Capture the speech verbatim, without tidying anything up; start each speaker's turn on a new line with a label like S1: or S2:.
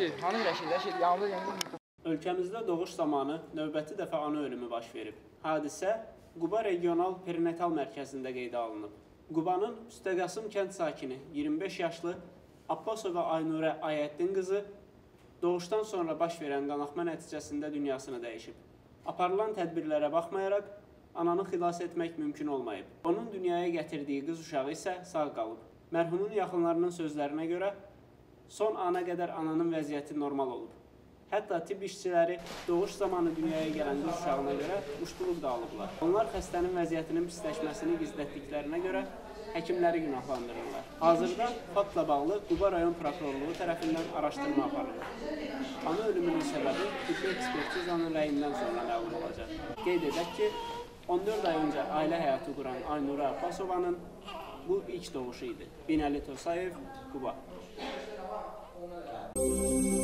S1: Rəşid, hanı Rəşid? Rəşid, yanında yanında.
S2: Ölkəmizdə doğuş zamanı növbəti dəfə ana ölümü baş verib. Hadisə Quba Regional Perinatal Mərkəzində qeydə alınıb. Qubanın Üstəqasım kənd sakini iyirmi beş yaşlı Abbasova Aynurə Ayəddin qızı doğuşdan sonra baş verən qanaxma nəticəsində dünyasını dəyişib. Aparılan tədbirlərə baxmayaraq, ananı xilas etmək mümkün olmayıb. Onun dünyaya gətirdiyi qız uşağı isə sağ qalıb. Mərhumun yaxınlarının sözlərinə görə, son ana qədər ananın vəziyyəti normal olub. Hətta tibb işçiləri doğuş zamanı dünyaya gələn qız uşağına görə muştuluq da alıblar. Onlar xəstənin vəziyyətinin pisləşməsini gizlətdiklərinə görə həkimləri günahlandırırlar. Hazırda faktla bağlı Quba rayon prokurorluğu tərəfindən araşdırma aparılır. Ana ölümünün səbəbi tibbi ekspertizanın rəyindən sonra məlum olacaq. Qeyd edək ki, on dörd ay öncə ailə həyatı quran Aynurə Abbasovanın bu ilk doğuşu idi. Binəli Tosayev, Quba.